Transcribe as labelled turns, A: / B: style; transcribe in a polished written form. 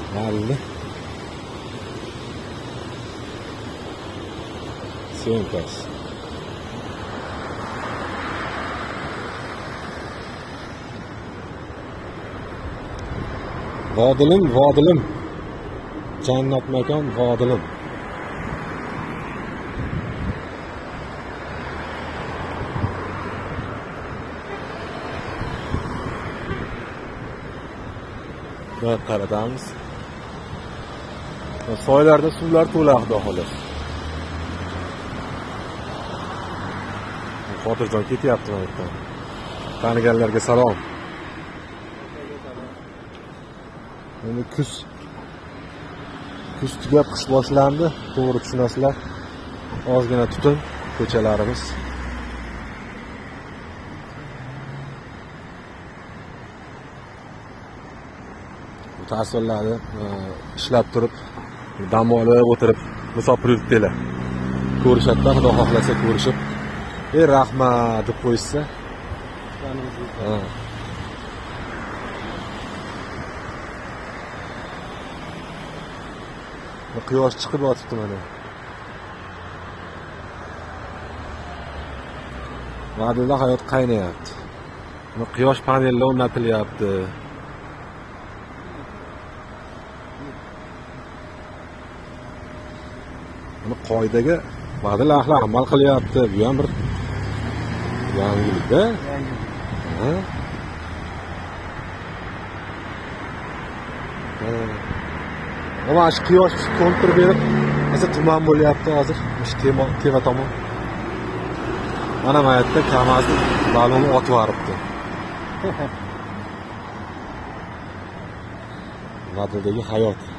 A: Mayli. Syomkasi. Vodilim. Jannat makon vodilim. Bak qaratamiz. Soylarda suvlar to'la xudo xolos. Xotirjon ketyapti mana yerdan. Taniganlarga salom. Endi kuz tugab qish boshlandi, to'g'ri tushunasizlar. Ozgina tutun ko'chalarimiz. Tasvirlarni ishlab turib, dam olib o'tirib, musofirlikdalar. Ko'rishadi, xudo xohlasa ko'rishib, rahmat deb qo'ysa. Quyosh chiqib yotibdi mana. Va'dada hayot qaynayapti. Quyosh panellar o'rnatilyapti. Qoidaga va'dalar amal qilyapti. Bu ham bir yangilik-da. Ama shu quyosh kontur berib, mesela tuman bo'lyapti hozir. Shu teva tomon. Mana bu yerda Kamazning baloni otib yoribdi. Va'dadagi hayot.